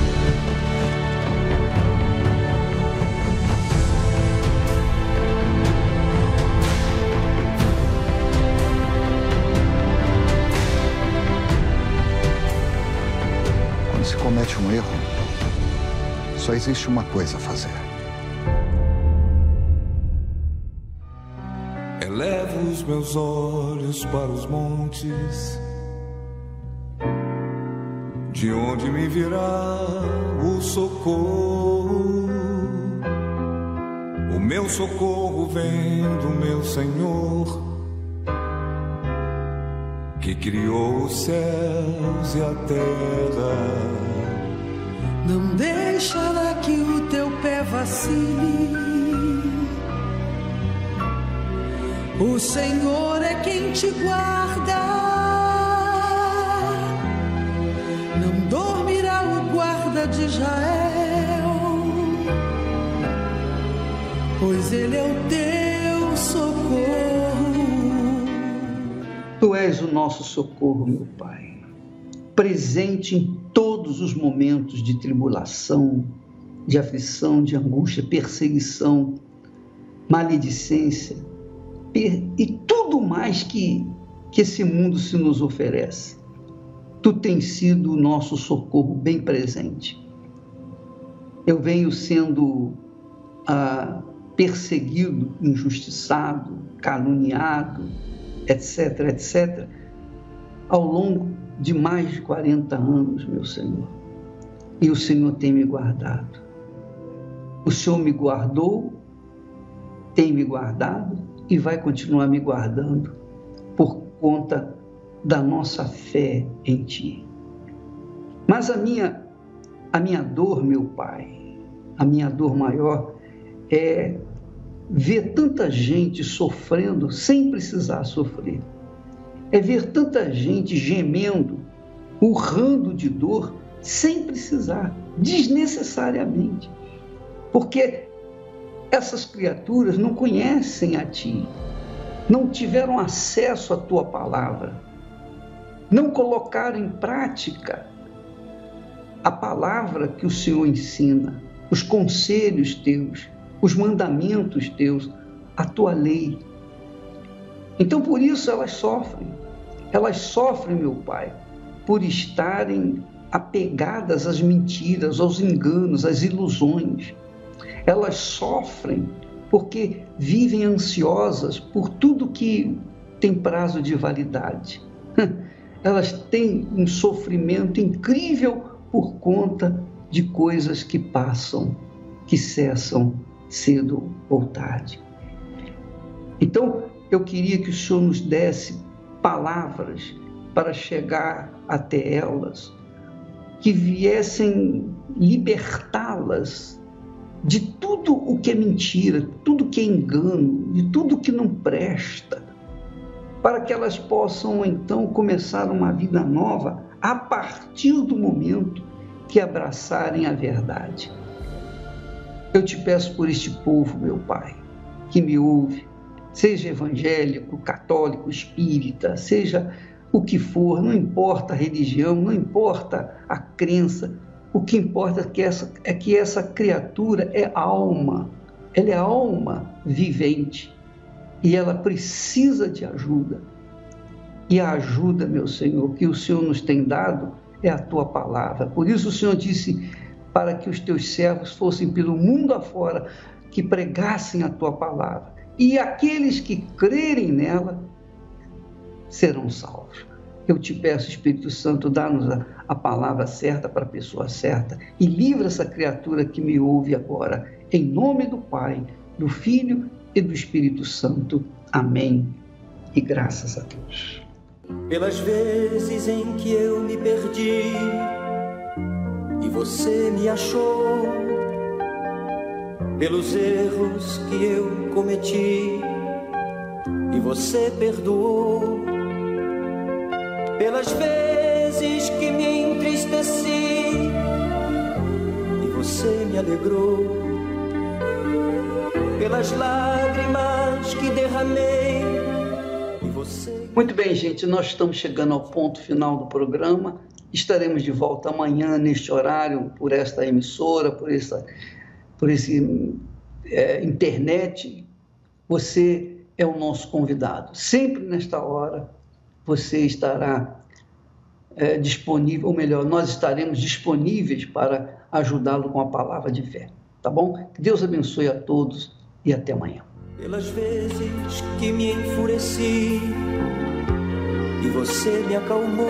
Se comete um erro, só existe uma coisa a fazer. Elevo os meus olhos para os montes, de onde me virá o socorro. O meu socorro vem do meu Senhor, que criou os céus e a terra. Não deixará que o teu pé vacile. O Senhor é quem te guarda. Não dormirá o guarda de Israel, pois Ele é o teu socorro. Tu és o nosso socorro, meu Pai, presente em todos os momentos de tribulação, de aflição, de angústia, perseguição. maledicência e tudo mais que, que esse mundo se nos oferece. Tu tens sido o nosso socorro bem presente. Eu venho sendo ah, perseguido, injustiçado, caluniado, etc, etcétera, ao longo de mais de quarenta anos, meu Senhor. E o Senhor tem me guardado. O Senhor me guardou, tem me guardado e vai continuar me guardando por conta da nossa fé em Ti. Mas a minha, a minha dor, meu Pai, a minha dor maior é ver tanta gente sofrendo sem precisar sofrer. É ver tanta gente gemendo, urrando de dor, sem precisar, desnecessariamente. Porque essas criaturas não conhecem a Ti, não tiveram acesso à Tua palavra, não colocaram em prática a palavra que o Senhor ensina, os conselhos Teus, os mandamentos Teus, a Tua lei. Então, por isso elas sofrem. Elas sofrem, meu Pai, por estarem apegadas às mentiras, aos enganos, às ilusões. Elas sofrem porque vivem ansiosas por tudo que tem prazo de validade. Elas têm um sofrimento incrível por conta de coisas que passam, que cessam cedo ou tarde. Então, eu queria que o Senhor nos desse palavras para chegar até elas, que viessem libertá-las de tudo o que é mentira, tudo que é engano, de tudo que não presta, para que elas possam então começar uma vida nova a partir do momento que abraçarem a verdade. Eu te peço por este povo, meu Pai, que me ouve, seja evangélico, católico, espírita, seja o que for, não importa a religião, não importa a crença, o que importa é que essa, é que essa criatura é alma, ela é alma vivente e ela precisa de ajuda. E a ajuda, meu Senhor, que o Senhor nos tem dado é a Tua palavra. Por isso o Senhor disse para que os Teus servos fossem pelo mundo afora, que pregassem a Tua palavra. E aqueles que crerem nela serão salvos. Eu te peço, Espírito Santo, dá-nos a, a palavra certa para a pessoa certa e livra essa criatura que me ouve agora. Em nome do Pai, do Filho e do Espírito Santo. Amém. E graças a Deus. Pelas vezes em que eu me perdi e você me achou, pelos erros que eu cometi e você perdoou, pelas vezes que me entristeci e você me alegrou, pelas lágrimas que derramei e você... Muito bem, gente, nós estamos chegando ao ponto final do programa. Estaremos de volta amanhã neste horário, por esta emissora, por essa... por esse é, internet. Você é o nosso convidado. Sempre nesta hora você estará é, disponível, ou melhor, nós estaremos disponíveis para ajudá-lo com a palavra de fé. Tá bom? Que Deus abençoe a todos e até amanhã. Pelas vezes que me enfureci e você me acalmou,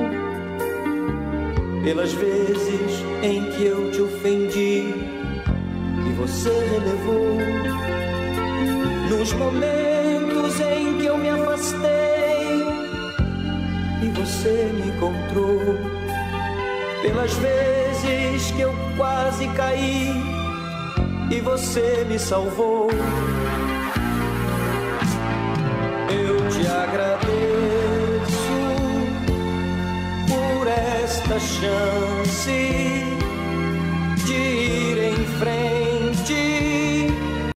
pelas vezes em que eu te ofendi e você relevou, nos momentos em que eu me afastei e você me encontrou, pelas vezes que eu quase caí e você me salvou. Eu te agradeço por esta chance de